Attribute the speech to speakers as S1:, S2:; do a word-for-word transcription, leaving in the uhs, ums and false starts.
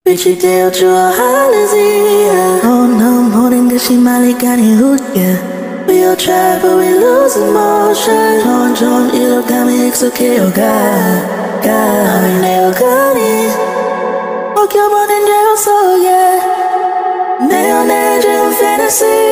S1: 위치되어 줘 Halazia. Oh no, 모든 것이 말이 가니 웃겨. We all try but we lose emotion. 점점 이렇다면 익숙해요 가, 가. 내어 가니 먹혀버린 죄 속에 내 연애 중 fantasy.